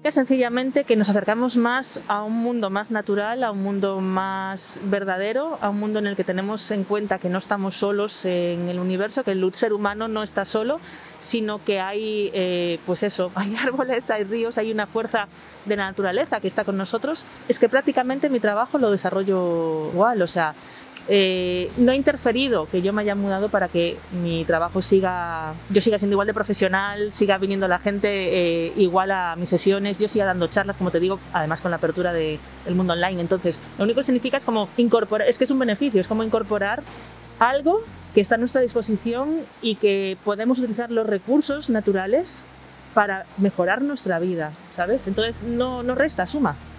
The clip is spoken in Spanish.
Sencillamente que nos acercamos más a un mundo más natural, a un mundo más verdadero, a un mundo en el que tenemos en cuenta que no estamos solos en el universo, que el ser humano no está solo, sino que hay, pues eso, hay árboles, hay ríos, hay una fuerza de la naturaleza que está con nosotros. Es que prácticamente mi trabajo lo desarrollo igual, o sea, no ha interferido que yo me haya mudado para que mi trabajo yo siga siendo igual de profesional, siga viniendo la gente igual a mis sesiones, yo siga dando charlas, como te digo, además con la apertura del mundo online. Entonces, lo único que significa es como incorporar, es que es un beneficio, es como incorporar algo que está a nuestra disposición y que podemos utilizar los recursos naturales para mejorar nuestra vida, ¿sabes? Entonces, no resta, suma.